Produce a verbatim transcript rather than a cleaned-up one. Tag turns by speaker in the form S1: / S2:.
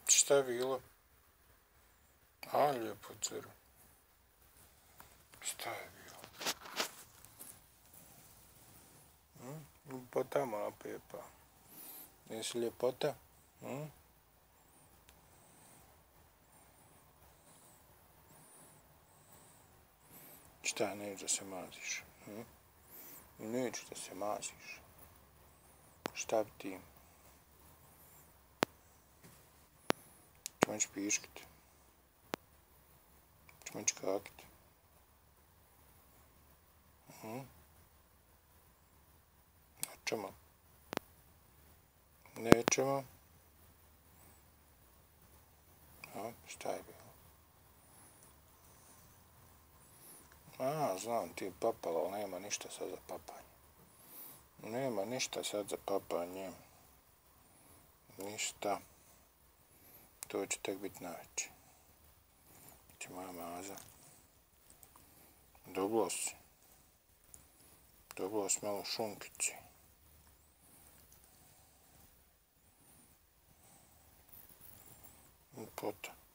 S1: Šta je bilo? A, lijepo curu. Šta je bilo? Hm? Ljepota moja Pepa. Jesi ljepota? Hm? Šta, neću da se maziš? Hm? Neću da se maziš. Šta bi ti? Ćemo ići piškiti. Ćemo ići kakiti. Hm? Nećemo. Nećemo. A, šta je bilo? A, znam ti papala, ali nema ništa sad za papanje. Nema ništa sad za papanje. Ništa. To će tek biti naveče. Ti moja maza. Dobilo si. Dobilo si malo šunkići. Pota.